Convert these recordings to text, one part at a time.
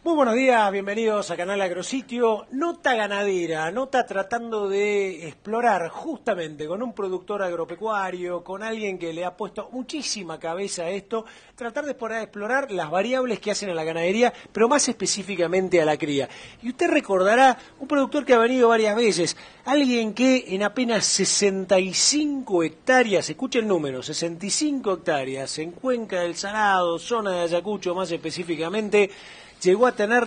Muy buenos días, bienvenidos a Canal Agrositio. Nota ganadera, nota tratando de explorar justamente con un productor agropecuario, con alguien que le ha puesto muchísima cabeza a esto, tratar de explorar las variables que hacen a la ganadería, pero más específicamente a la cría. Y usted recordará un productor que ha venido varias veces, alguien que en apenas 65 hectáreas, escuche el número, 65 hectáreas en Cuenca del Salado, zona de Ayacucho más específicamente, llegó a tener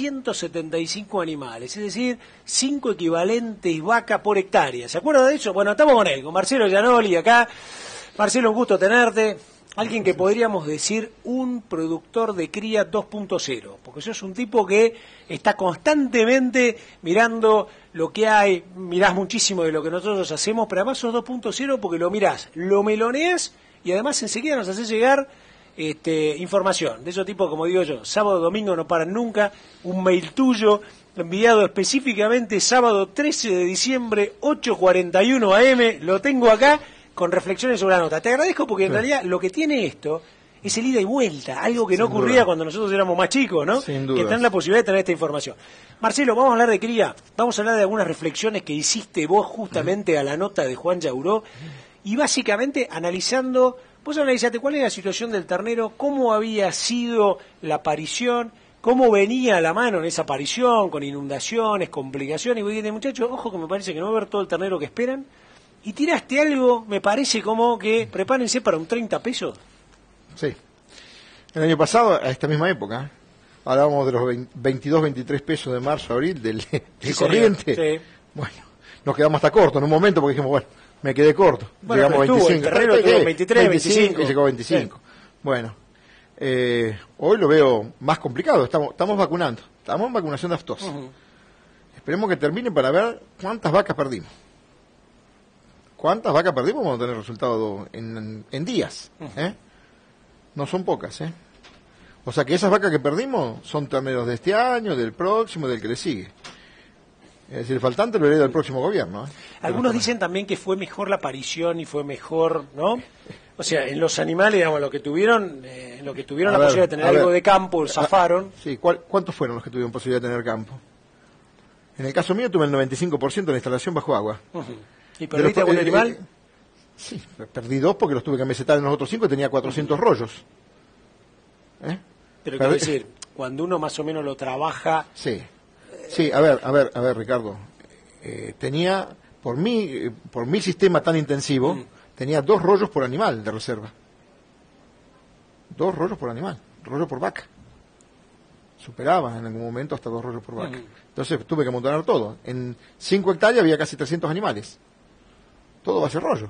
375 animales, es decir, 5 equivalentes vaca por hectárea. ¿Se acuerda de eso? Bueno, estamos con él, con Marcelo Gianoli acá. Marcelo, un gusto tenerte. Alguien que podríamos decir un productor de cría 2.0, porque sos un tipo que está constantemente mirando lo que hay, mirás muchísimo de lo que nosotros hacemos, pero además sos 2.0 porque lo mirás, lo meloneás y además enseguida nos haces llegar información, de esos tipos, como digo yo, sábado, domingo no paran nunca, un mail tuyo enviado específicamente sábado 13 de diciembre, 8:41 AM, lo tengo acá, con reflexiones sobre la nota. Te agradezco porque en realidad lo que tiene esto es el ida y vuelta, algo que no ocurría cuando nosotros éramos más chicos, ¿no? Sin que dudas. están la posibilidad de tener esta información. Marcelo, vamos a hablar de cría, vamos a hablar de algunas reflexiones que hiciste vos justamente a la nota de Juan Yauró, y básicamente analizando. Vos analizaste cuál es la situación del ternero, cómo había sido la aparición, cómo venía la mano en esa aparición, con inundaciones, complicaciones, y vos dijiste, muchachos, ojo que me parece que no va a haber todo el ternero que esperan, y tiraste algo, me parece como que prepárense para un 30 pesos. Sí. El año pasado, a esta misma época, hablábamos de los 22, 23 pesos de marzo, abril, del Sí, corriente. señor, sí. Bueno, nos quedamos hasta corto en un momento porque dijimos, bueno, me quedé corto. Bueno, Llegamos pero estuvo, el terreno tuvo 23, 25. Y llegó 25. Sí. Bueno, hoy lo veo más complicado. Estamos vacunando. Estamos en vacunación de aftosa. Esperemos que termine para ver cuántas vacas perdimos. ¿Cuántas vacas perdimos? Vamos a tener resultado en días. No son pocas. O sea que esas vacas que perdimos son terneros de este año, del próximo, del que le sigue. Es decir, el faltante lo hereda el próximo gobierno. Algunos dicen también que fue mejor la aparición y fue mejor, ¿no? O sea, en los animales, digamos, lo que tuvieron la posibilidad de tener algo de campo, zafaron. Sí, ¿cuántos fueron los que tuvieron posibilidad de tener campo? En el caso mío tuve el 95% de la instalación bajo agua. ¿Y perdiste algún animal? Sí, perdí 2 porque los tuve que mesetar en los otros 5 y tenía 400 rollos. Pero quiero decir, cuando uno más o menos lo trabaja... Sí, a ver, Ricardo. Tenía, por mi sistema tan intensivo, tenía 2 rollos por animal de reserva. 2 rollos por animal, rollo por vaca. Superaba en algún momento hasta 2 rollos por vaca. Entonces tuve que amontonar todo. En 5 hectáreas había casi 300 animales. Todo va a ser rollo.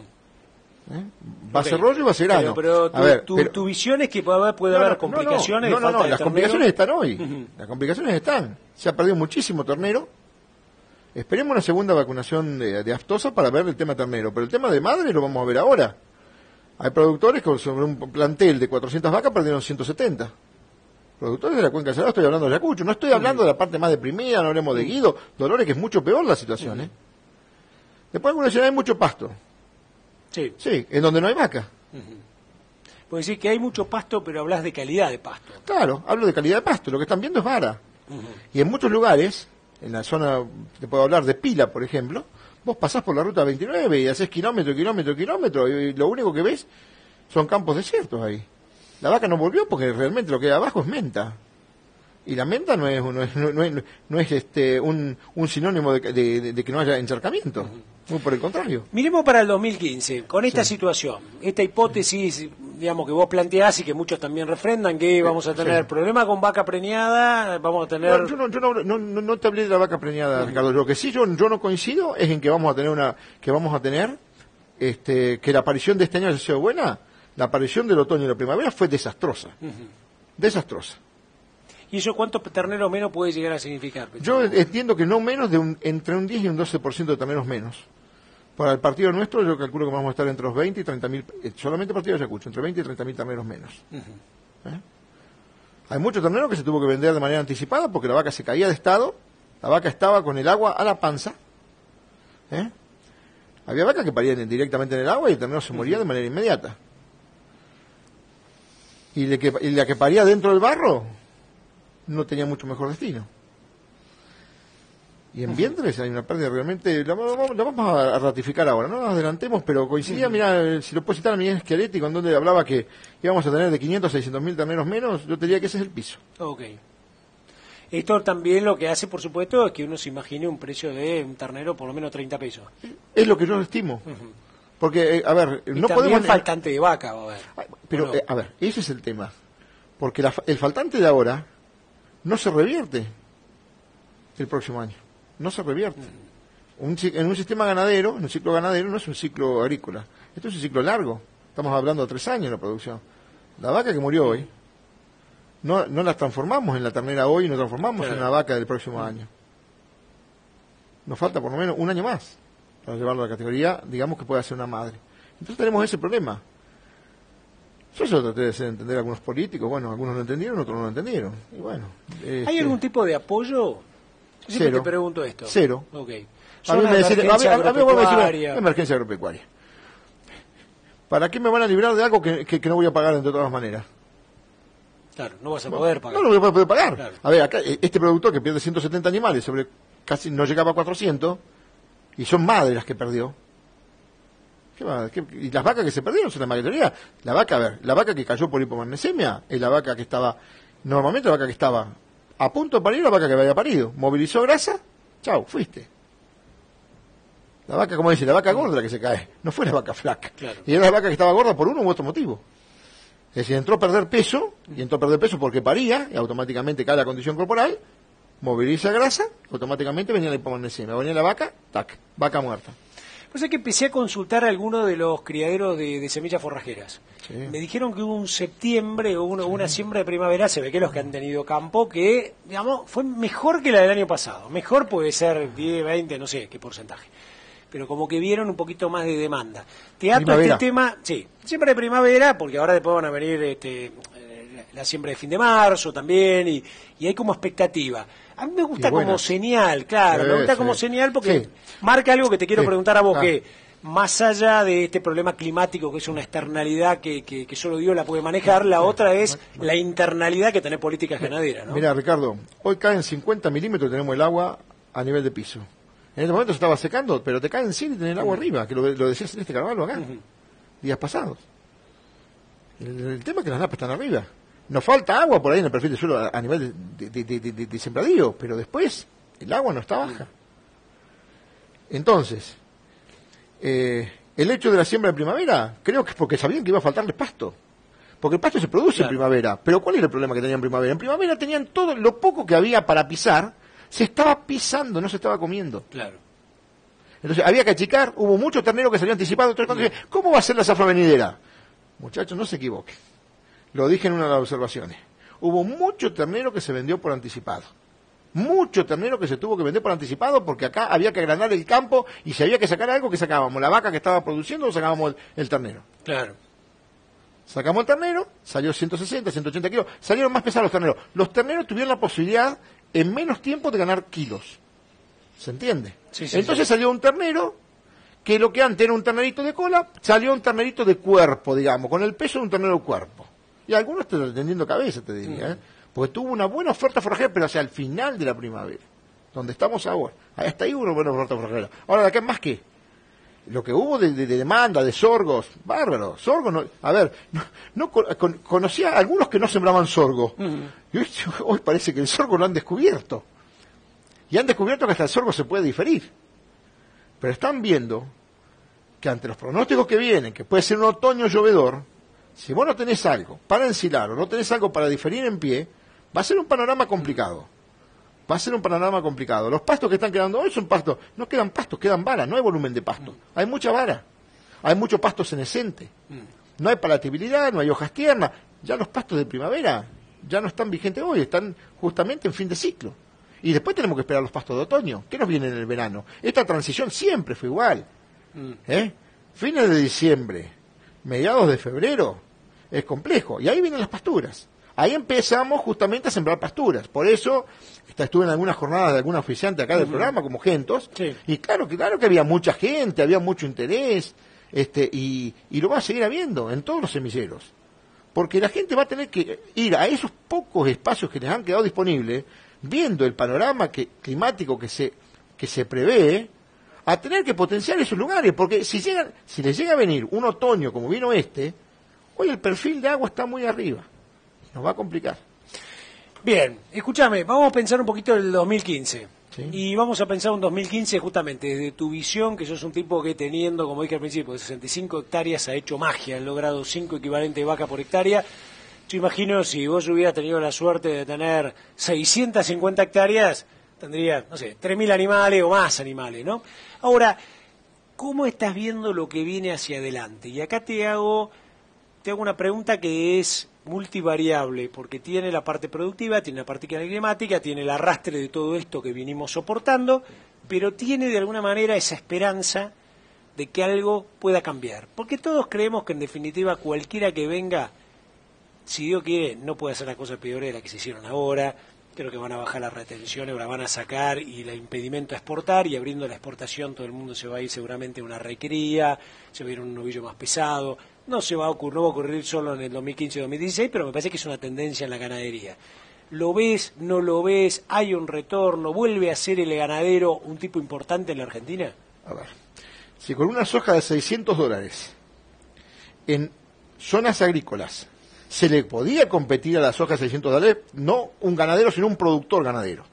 Va a ser rollo y va a ser grano. Pero tu visión es que puede haber complicaciones. No, las complicaciones están hoy. Las complicaciones están. Se ha perdido muchísimo ternero. Esperemos una segunda vacunación de aftosa para ver el tema ternero. Pero el tema de madre lo vamos a ver ahora. Hay productores que sobre un plantel de 400 vacas perdieron 170. Productores de la Cuenca del Salado, estoy hablando de Ayacucho. No estoy hablando de la parte más deprimida, no hablemos de Guido, Dolores, que es mucho peor la situación. Después alguna ciudad hay mucho pasto. Sí, en donde no hay vaca. Puede decir que hay mucho pasto, pero hablas de calidad de pasto. Claro, hablo de calidad de pasto. Lo que están viendo es vara. Y en muchos lugares, en la zona, te puedo hablar de Pila, por ejemplo, vos pasás por la ruta 29 y haces kilómetro, y lo único que ves son campos desiertos ahí. La vaca no volvió porque realmente lo que hay abajo es menta. Y la menta no es un sinónimo de que no haya encharcamiento. Muy por el contrario. Miremos para el 2015, con esta situación, esta hipótesis, digamos, que vos planteás y que muchos también refrendan, que vamos a tener problema con vaca preñada, vamos a tener... Yo no te hablé de la vaca preñada, Ricardo. Lo que sí yo no coincido es en que vamos a tener que la aparición de este año haya sido buena. La aparición del otoño y la primavera fue desastrosa. Desastrosa. ¿Y eso cuántos terneros menos puede llegar a significar? Yo entiendo que no menos de entre un 10 y un 12% de terneros menos. Para el partido nuestro yo calculo que vamos a estar entre los 20 y 30.000, solamente partido de Ayacucho, entre 20 y 30.000 terneros menos. Hay muchos terneros que se tuvo que vender de manera anticipada porque la vaca se caía de estado, la vaca estaba con el agua a la panza. Había vacas que parían directamente en el agua y el ternero se moría de manera inmediata. Y la que paría dentro del barro no tenía mucho mejor destino. Y en vientres hay una pérdida realmente, la vamos a ratificar ahora, no nos adelantemos, pero coincidía, mira, si lo puedo citar a Miguel Schiaretti, con donde hablaba que íbamos a tener de 500 a 600 mil terneros menos, yo te diría que ese es el piso. Ok. Esto también lo que hace, por supuesto, es que uno se imagine un precio de un ternero por lo menos 30 pesos. Es lo que yo estimo. Porque, a ver, y no también podemos... faltante de vaca, va a ver. Pero, ¿O no? a ver, ese es el tema. Porque el faltante de ahora no se revierte el próximo año. No se revierte. En un sistema ganadero, en un ciclo ganadero, no es un ciclo agrícola. Esto es un ciclo largo. Estamos hablando de 3 años la producción. La vaca que murió hoy, no la transformamos en la ternera hoy, no transformamos en la vaca del próximo año. Nos falta por lo menos un año más para llevarlo a la categoría, digamos que pueda ser una madre. Entonces tenemos ese problema. Yo eso traté de hacer entender a algunos políticos, bueno, algunos lo entendieron, otros no lo entendieron. Y bueno, ¿hay algún tipo de apoyo? Yo siempre te pregunto esto. Cero. Okay. A mí me decían, agropecuaria. Emergencia agropecuaria. ¿Para qué me van a librar de algo que no voy a pagar de todas maneras? Claro, no vas a poder pagar. No lo voy a poder pagar. Claro. A ver, acá este productor que pierde 170 animales sobre casi no llegaba a 400 y son madres las que perdió. Y las vacas que se perdieron son la mayoría. La vaca que cayó por hipomagnesemia es la vaca que estaba, normalmente la vaca que estaba a punto de parir, la vaca que había parido. Movilizó grasa, chau, fuiste. La vaca, como dice, la vaca gorda la que se cae, no fue la vaca flaca. Claro. Y era la vaca que estaba gorda por uno u otro motivo. Es decir, entró a perder peso, y entró a perder peso porque paría, y automáticamente cae la condición corporal, moviliza grasa, automáticamente venía la hipomagnesemia. Venía la vaca, tac, vaca muerta. Pues es que empecé a consultar a algunos de los criaderos de semillas forrajeras. Sí. Me dijeron que hubo un septiembre, una siembra de primavera, se ve que los que han tenido campo, que, digamos, fue mejor que la del año pasado. Mejor puede ser 10, 20, no sé qué porcentaje. Pero como que vieron un poquito más de demanda. Te ato este tema, sí, siembra de primavera, porque ahora después van a venir la siembra de fin de marzo también, y hay como expectativa. A mí me gusta como señal, claro, me gusta como señal porque marca algo que te quiero preguntar a vos, que más allá de este problema climático, que es una externalidad que solo Dios la puede manejar, la otra es la internalidad que tiene políticas ganaderas, ¿no? Mira, Ricardo, hoy caen 50 milímetros, tenemos el agua a nivel de piso. En este momento se estaba secando, pero te caen 100 y tenés el agua arriba, que lo decías en este Carvalho acá, días pasados. El tema es que las napas están arriba. Nos falta agua por ahí en el perfil de suelo a nivel de sembradío, pero después el agua no está baja. Entonces, el hecho de la siembra de primavera, creo que es porque sabían que iba a faltarles pasto. Porque el pasto se produce en primavera. Pero ¿cuál era el problema que tenían en primavera? En primavera tenían todo lo poco que había para pisar, se estaba pisando, no se estaba comiendo. Claro. Entonces había que achicar, hubo muchos terneros que salían anticipados. Entonces, ¿cómo va a ser la zafra venidera? Muchachos, no se equivoquen. Lo dije en una de las observaciones. Hubo mucho ternero que se vendió por anticipado. Mucho ternero que se tuvo que vender por anticipado porque acá había que agranar el campo y si había que sacar algo, que sacábamos la vaca que estaba produciendo o sacábamos el ternero. Claro. Sacamos el ternero, salió 160, 180 kilos, salieron más pesados los terneros. Los terneros tuvieron la posibilidad en menos tiempo de ganar kilos. ¿Se entiende? Sí, sí, entonces salió un ternero que lo que antes era un ternerito de cola, salió un ternerito de cuerpo, digamos, con el peso de un ternero de cuerpo. Y algunos te lo tendiendo cabeza, te diría, porque tuvo una buena oferta forrajera, pero hacia el final de la primavera, donde estamos ahora. Hasta ahí hubo una buena oferta forrajera. Ahora, ¿de acá más qué? Lo que hubo de demanda, de sorgos, bárbaro. Sorgos, no, a ver, conocía a algunos que no sembraban sorgo. Y hoy parece que el sorgo lo han descubierto. Y han descubierto que hasta el sorgo se puede diferir. Pero están viendo que ante los pronósticos que vienen, que puede ser un otoño llovedor, si vos no tenés algo para ensilar o no tenés algo para diferir en pie, va a ser un panorama complicado. Va a ser un panorama complicado. Los pastos que están quedando hoy son pastos. No quedan pastos, quedan varas. No hay volumen de pasto. Hay mucha vara. Hay mucho pasto senescente. No hay palatabilidad, no hay hojas tiernas. Ya los pastos de primavera ya no están vigentes hoy. Están justamente en fin de ciclo. Y después tenemos que esperar los pastos de otoño. ¿Qué nos viene en el verano? Esta transición siempre fue igual. Fines de diciembre, mediados de febrero, es complejo. Y ahí vienen las pasturas. Ahí empezamos justamente a sembrar pasturas. Por eso estuve en algunas jornadas de algún oficiante acá del programa, como Gentos, y claro que había mucha gente, había mucho interés, y lo va a seguir habiendo en todos los semilleros. porque la gente va a tener que ir a esos pocos espacios que les han quedado disponibles, viendo el panorama climático que se prevé, a tener que potenciar esos lugares, porque si les llega a venir un otoño como vino hoy el perfil de agua está muy arriba, nos va a complicar. Bien, escúchame, vamos a pensar un poquito en el 2015. Sí. Y vamos a pensar un 2015 justamente desde tu visión, que sos un tipo que teniendo, como dije al principio, de 65 hectáreas ha hecho magia, ha logrado 5 equivalentes de vaca por hectárea. Yo imagino si vos hubieras tenido la suerte de tener 650 hectáreas, tendrías, no sé, 3.000 animales o más animales, ¿no? Ahora, ¿cómo estás viendo lo que viene hacia adelante? Y acá te hago una pregunta que es multivariable, porque tiene la parte productiva, tiene la parte climática, tiene el arrastre de todo esto que vinimos soportando, pero tiene de alguna manera esa esperanza de que algo pueda cambiar. Porque todos creemos que en definitiva cualquiera que venga, si Dios quiere, no puede hacer las cosas peores de las que se hicieron ahora. Creo que van a bajar las retenciones, la van a sacar y el impedimento a exportar, y abriendo la exportación todo el mundo se va a ir seguramente a una recría, se va a ir a un novillo más pesado. No va a ocurrir solo en el 2015-2016, pero me parece que es una tendencia en la ganadería. ¿Lo ves, no lo ves? ¿Hay un retorno? ¿Vuelve a ser el ganadero un tipo importante en la Argentina? A ver, si con una soja de $600 en zonas agrícolas se le podía competir a la soja de $600, no un ganadero, sino un productor ganadero.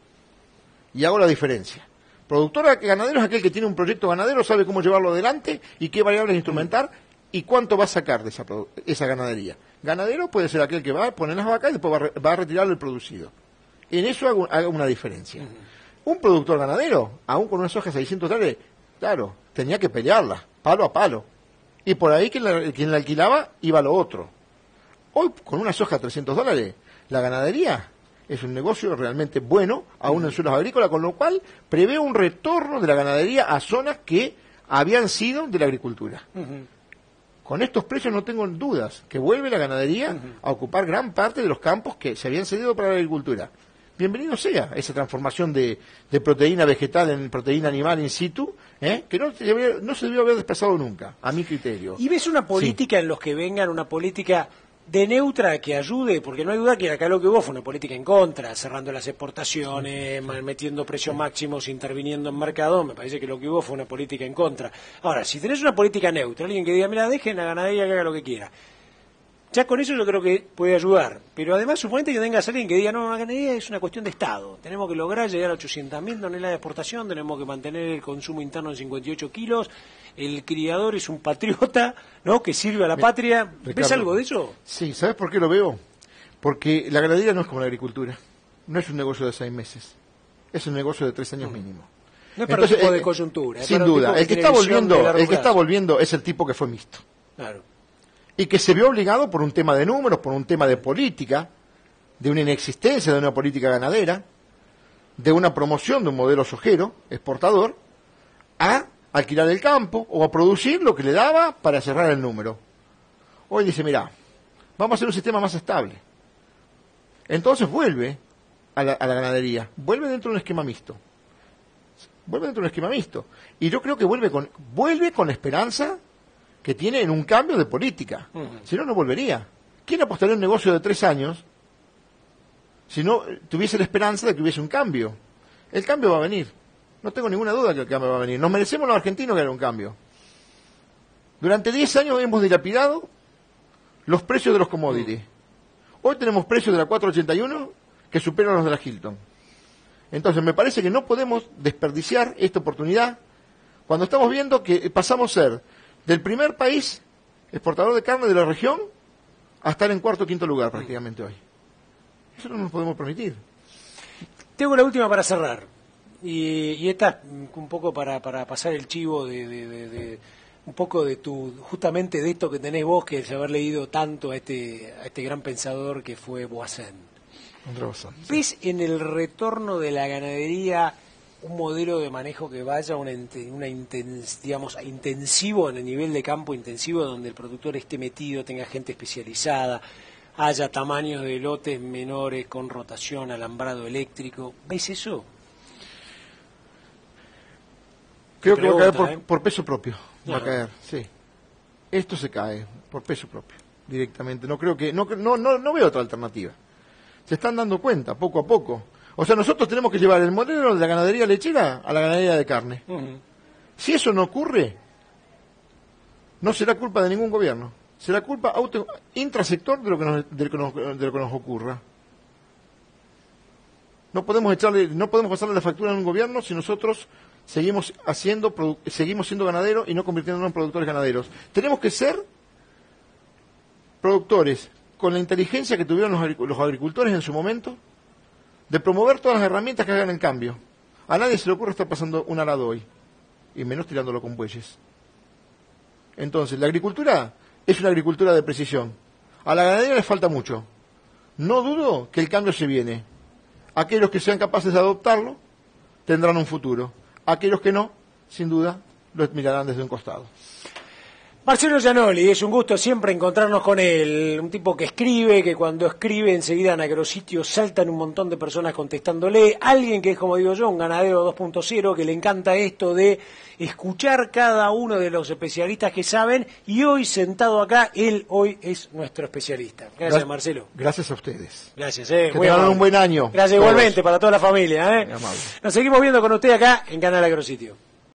Y hago la diferencia. Productor ganadero es aquel que tiene un proyecto ganadero, sabe cómo llevarlo adelante y qué variables instrumentar y cuánto va a sacar de esa ganadería. Ganadero puede ser aquel que va a poner las vacas y después va a retirar el producido. En eso hago una diferencia. Un productor ganadero, aún con una soja de $600, claro, tenía que pelearla, palo a palo. Y por ahí quien la alquilaba iba a lo otro. Hoy, con una soja de $300, la ganadería es un negocio realmente bueno, aún en suelos agrícolas, con lo cual prevé un retorno de la ganadería a zonas que habían sido de la agricultura. Con estos precios no tengo dudas que vuelve la ganadería a ocupar gran parte de los campos que se habían cedido para la agricultura. Bienvenido sea esa transformación de proteína vegetal en proteína animal in situ, que no se debió haber desplazado nunca, a mi criterio. ¿Y ves una política en los que vengan, una política de neutra que ayude? Porque no hay duda que acá lo que hubo fue una política en contra, cerrando las exportaciones, metiendo precios máximos, interviniendo en mercado. Me parece que lo que hubo fue una política en contra. Ahora, si tenés una política neutra, alguien que diga, mira, dejen la ganadería que haga lo que quiera, ya con eso yo creo que puede ayudar. Pero además, suponete que tengas alguien que diga, no, la ganadería es una cuestión de Estado. Tenemos que lograr llegar a 800.000 toneladas de exportación, tenemos que mantener el consumo interno en 58 kilos, el criador es un patriota, ¿no?, que sirve a la patria. ¿Ves Ricardo, algo de eso? Sí, ¿sabes por qué lo veo? Porque la ganadería no es como la agricultura. No es un negocio de 6 meses. Es un negocio de 3 años mínimo. No es para un tipo de coyuntura. Sin duda. El que está volviendo es el tipo que fue mixto. Claro. Y que se vio obligado por un tema de números, por un tema de política, de una inexistencia de una política ganadera, de una promoción de un modelo sojero, exportador, a alquilar el campo o a producir lo que le daba para cerrar el número. Hoy dice, mira, vamos a hacer un sistema más estable. Entonces vuelve a la ganadería, vuelve dentro de un esquema mixto. Y yo creo que vuelve con esperanza que tiene en un cambio de política. Si no, no volvería. ¿Quién apostaría a un negocio de 3 años si no tuviese la esperanza de que hubiese un cambio? El cambio va a venir. No tengo ninguna duda que el cambio va a venir. Nos merecemos los argentinos que haya un cambio. Durante 10 años hemos dilapidado los precios de los commodities. Hoy tenemos precios de la 481 que superan los de la Hilton. Entonces me parece que no podemos desperdiciar esta oportunidad cuando estamos viendo que pasamos a ser del primer país exportador de carne de la región a estar en cuarto o quinto lugar prácticamente hoy. Eso no nos podemos permitir. Tengo la última para cerrar. Y esta un poco para pasar el chivo de un poco de justamente de esto que tenés vos, que es haber leído tanto a este gran pensador que fue Voisin. ¿Ves en el retorno de la ganadería un modelo de manejo que vaya intensivo en el nivel de campo intensivo, donde el productor esté metido, tenga gente especializada, haya tamaños de lotes menores con rotación, alambrado eléctrico? ¿Ves eso? Creo que va a caer por peso propio. Va a caer, sí. Esto se cae por peso propio. directamente. No creo que, no veo otra alternativa. Se están dando cuenta, poco a poco. O sea, nosotros tenemos que llevar el modelo de la ganadería lechera a la ganadería de carne. Si eso no ocurre, no será culpa de ningún gobierno. Será culpa intrasector de lo que nos ocurra. No podemos pasarle la factura a un gobierno si nosotros seguimos siendo ganaderos y no convirtiéndonos en productores ganaderos. Tenemos que ser productores con la inteligencia que tuvieron los agricultores en su momento, de promover todas las herramientas que hagan el cambio. A nadie se le ocurre estar pasando un arado hoy, y menos tirándolo con bueyes. Entonces, la agricultura es una agricultura de precisión. A la ganadería le falta mucho. No dudo que el cambio se viene. Aquellos que sean capaces de adoptarlo tendrán un futuro. Aquellos que no, sin duda, lo mirarán desde un costado. Marcelo Gianoli, es un gusto siempre encontrarnos con él, un tipo que escribe, que cuando escribe enseguida en Agrositio saltan un montón de personas contestándole, alguien que es, como digo yo, un ganadero 2.0, que le encanta esto de escuchar cada uno de los especialistas que saben, y hoy sentado acá, él hoy es nuestro especialista. Gracias, Marcelo. Gracias a ustedes. Gracias, que tengan un buen año. Gracias igualmente para toda la familia. Nos seguimos viendo con usted acá en Canal Agrositio.